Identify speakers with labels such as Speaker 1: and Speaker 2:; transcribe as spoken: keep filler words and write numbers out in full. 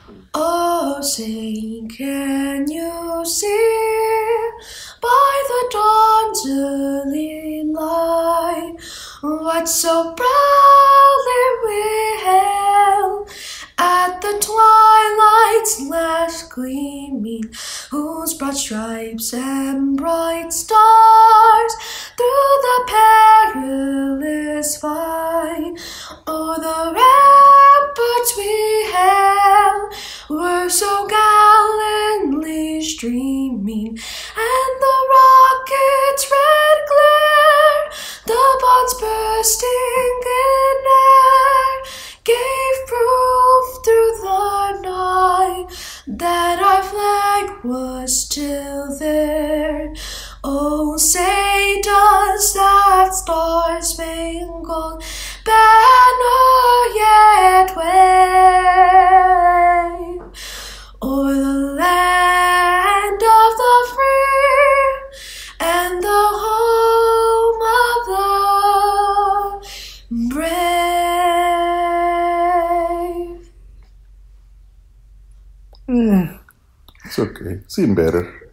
Speaker 1: Oh, say, can you see by the dawn's early light what so proudly we hailed at the twilight's last gleaming, whose broad stripes and bright stars through the perilous fight o'er the ramparts we held were so gallantly streaming, and the rocket's red glare, the bombs bursting in air, gave proof through the night that our flag was still there. Oh, say, does that star-spangled banner yet wave o'er the land of the free and the home of the brave?
Speaker 2: Mm, it's okay. Seen better.